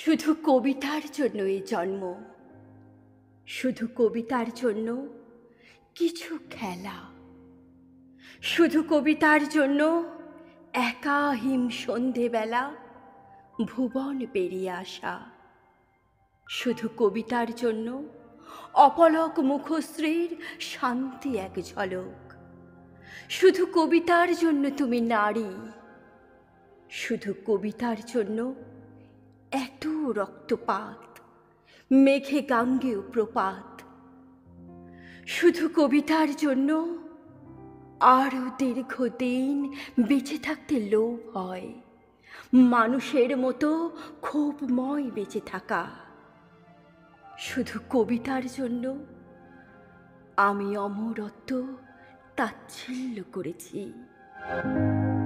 শুধু কবিতার জন্য এই জন্ম, শুধু কবিতার জন্য কিছু খেলা, শুধু কবিতার জন্য একা হিম সন্ধেবেলা ভুবন পেরিয়ে আসা, শুধু কবিতার জন্য অপলক মুখশ্রীর শান্তি এক ঝলক, শুধু কবিতার জন্য তুমি নারী, শুধু কবিতার জন্য এত রক্তপাত, মেঘে গাঙ্গেয় প্রপাত, শুধু কবিতার জন্য আরো দীর্ঘদিন বেঁচে থাকতে লোভ হয়, মানুষের মতো ক্ষোভময় বেঁচে থাকা। শুধু কবিতার জন্য আমি অমরত্ব তাচ্ছিল্য করেছি।